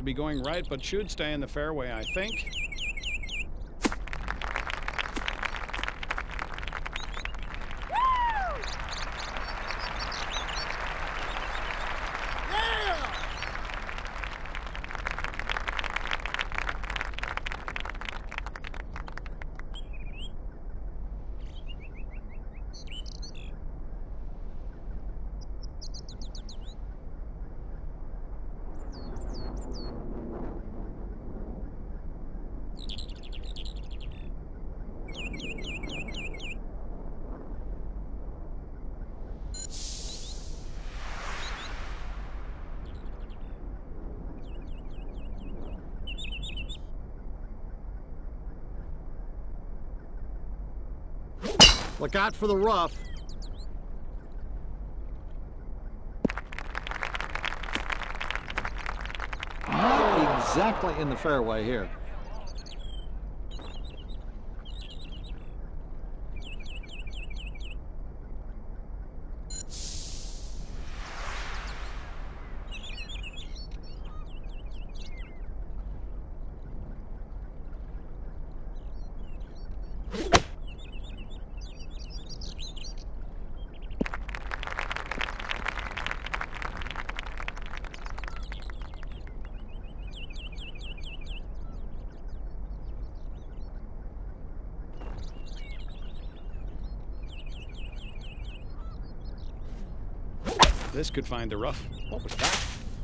be going right, but should stay in the fairway, I think. Look out for the rough. Not exactly in the fairway here. This could find the rough. What was that?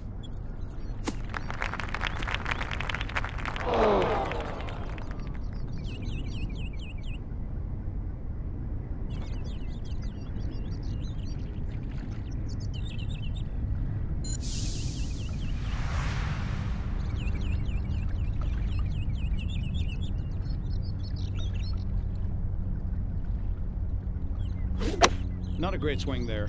Not a great swing there.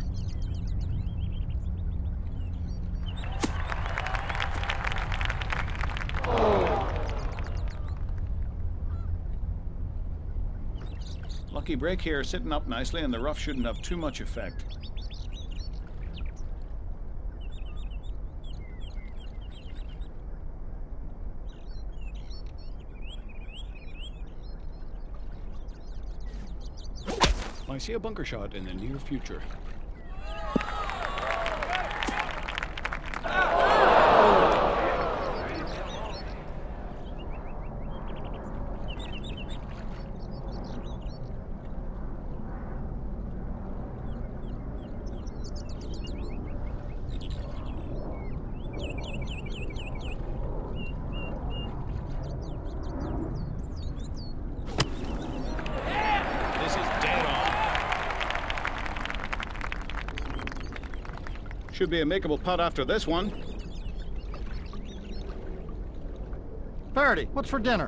Lucky break here, sitting up nicely, and the rough shouldn't have too much effect. I see a bunker shot in the near future. Should be a makeable putt after this one. Faraday, what's for dinner?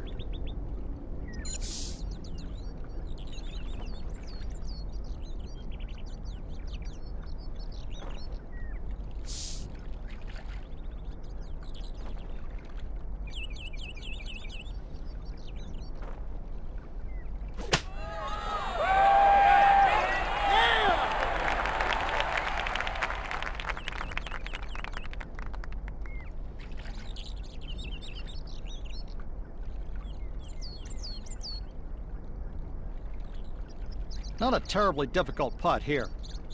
Not a terribly difficult putt here.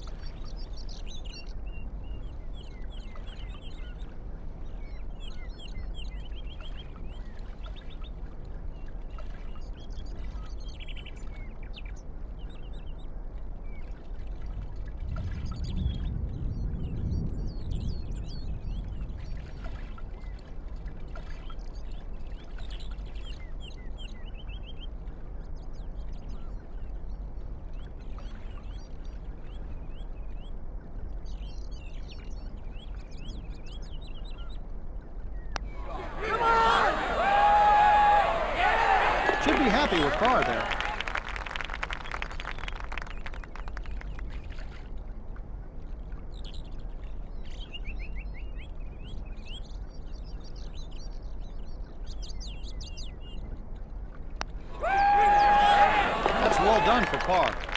Should be happy with par there. That's well done for par.